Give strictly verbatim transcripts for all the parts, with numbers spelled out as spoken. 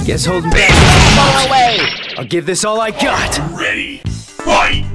Guess holding back is far away. I'll give this all I got. Ready, fight!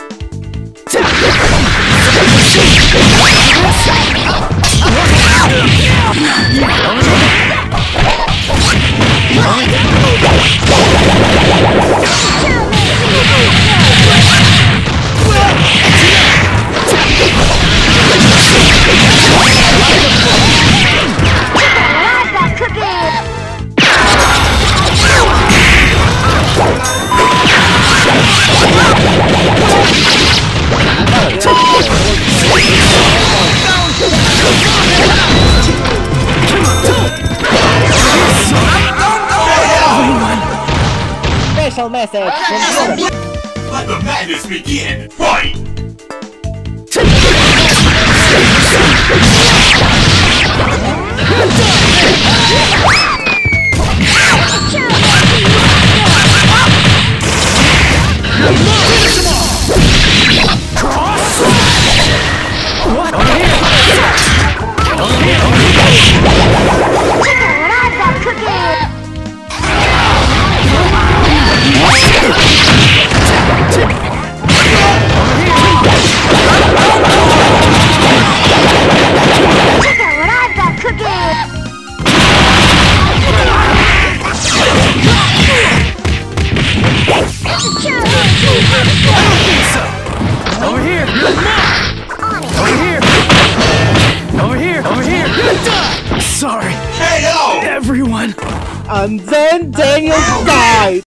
Special message from Europe. Let the madness begin! Fight!